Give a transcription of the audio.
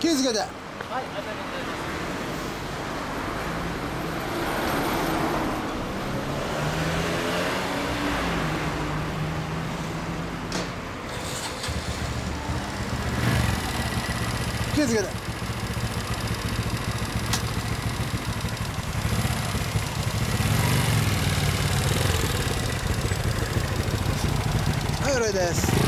気をつけて。 はい、ありがとうございます。 気をつけて。はい、了解です。